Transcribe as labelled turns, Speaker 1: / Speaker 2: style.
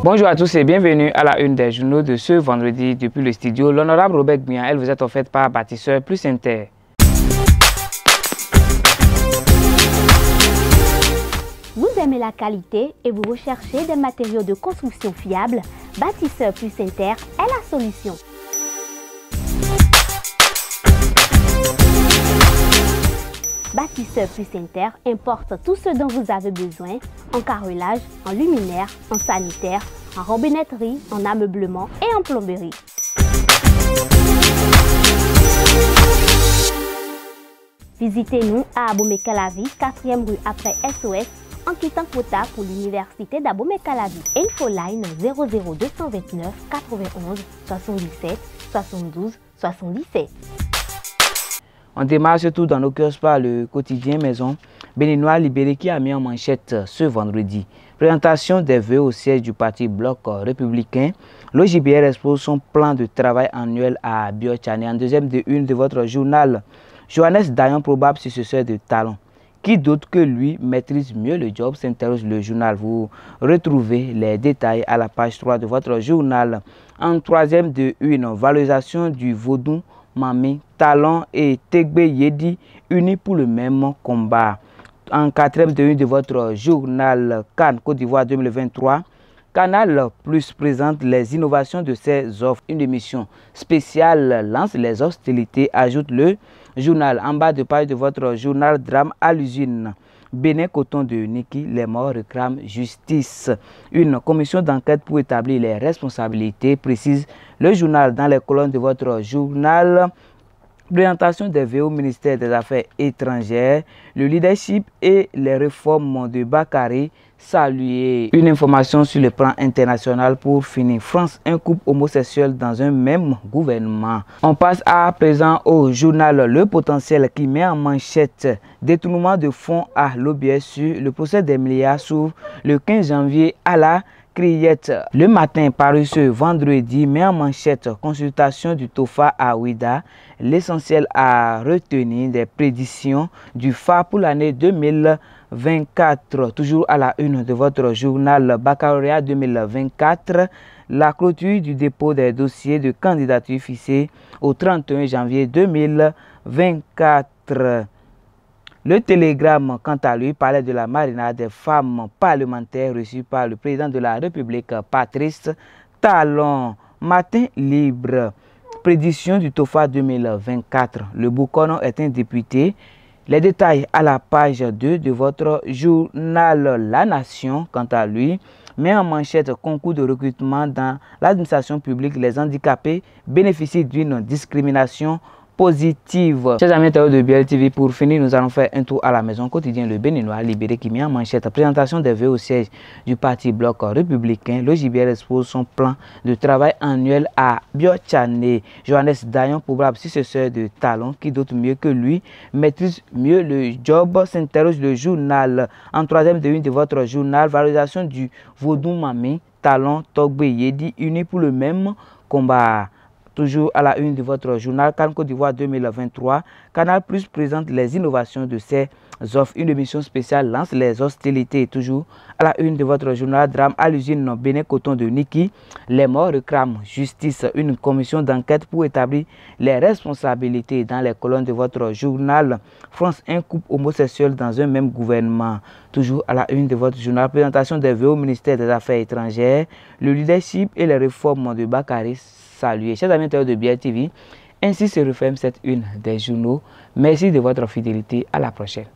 Speaker 1: Bonjour à tous et bienvenue à la une des journaux de ce vendredi depuis le studio. L'honorable Robert Gbia, elle vous est offerte par Bâtisseur Plus Inter.
Speaker 2: Vous aimez la qualité et vous recherchez des matériaux de construction fiables? Bâtisseur Plus Inter est la solution. Bâtisseur Plus Inter importe tout ce dont vous avez besoin en carrelage, en luminaire, en sanitaire, en robinetterie, en ameublement et en plomberie. Visitez-nous à Abomey-Calavi, 4e rue après SOS, en quittant Kota pour l'université d'Abomey-Calavi. Infoline 00229 91 77 72 77.
Speaker 1: On démarre surtout dans nos kiosques par le quotidien Maison béninois libéré qui a mis en manchette ce vendredi. Présentation des vœux au siège du parti Bloc républicain. L'OJBR expose son plan de travail annuel à Biotchane. En deuxième de une de votre journal, Johannes Dayan, probable successeur de Talon. Qui d'autre que lui maîtrise mieux le job, s'interroge le journal. Vous retrouvez les détails à la page 3 de votre journal. En troisième de une, valorisation du Vaudou, Mami, Talon et Tegbe Yedi unis pour le même combat. En quatrième de une de votre journal Cannes Côte d'Ivoire 2023, Canal Plus présente les innovations de ses offres. Une émission spéciale lance les hostilités, ajoute le journal. En bas de page de votre journal Drame à l'usine. Bénin Coton de Niki, les morts réclament justice. Une commission d'enquête pour établir les responsabilités, précise le journal dans les colonnes de votre journal. Présentation des vœux au ministère des Affaires étrangères, le leadership et les réformes de Bakary saluées. Une information sur le plan international pour finir. France, un couple homosexuel dans un même gouvernement. On passe à présent au journal Le Potentiel qui met en manchette détournement de fonds à l'OBSU. Le procès des milliards s'ouvre le 15 janvier à la Criette. Le matin paru ce vendredi met en manchette consultation du TOFA à Ouida. L'essentiel à retenir des prédictions du FA pour l'année 2024. Toujours à la une de votre journal Baccalauréat 2024. La clôture du dépôt des dossiers de candidature fixée au 31 janvier 2024. Le Télégramme, quant à lui, parlait de la marinade des femmes parlementaires reçues par le président de la République, Patrice Talon. Matin libre. Prédiction du TOFA 2024. Le Boucono est un député. Les détails à la page 2 de votre journal La Nation, quant à lui, met en manchette concours de recrutement dans l'administration publique. Les handicapés bénéficient d'une discrimination positive. Chers amis de BLTV, pour finir, nous allons faire un tour à la maison quotidien Le Béninois libéré qui met en manchette présentation des vœux au siège du parti Bloc républicain. Le JBR expose son plan de travail annuel à Biotchane. Johannes Dayan, probable successeur de Talon, qui d'autre mieux que lui maîtrise mieux le job, s'interroge le journal. En troisième de une de votre journal, valorisation du Vaudou Mami, Talon, Togbe Yedi unis pour le même combat. Toujours à la une de votre journal Cannes Côte d'Ivoire 2023, Canal Plus présente les innovations de ses offres. Une émission spéciale lance les hostilités. Toujours à la une de votre journal Drame à l'usine Bénin Coton de Niki, les morts réclament justice. Une commission d'enquête pour établir les responsabilités. Dans les colonnes de votre journal France, un couple homosexuel dans un même gouvernement. Toujours à la une de votre journal, présentation des vœux au ministère des Affaires étrangères, le leadership et les réformes de Bakary saluées. Chers amis de BLTV, ainsi se referme cette une des journaux. Merci de votre fidélité. À la prochaine.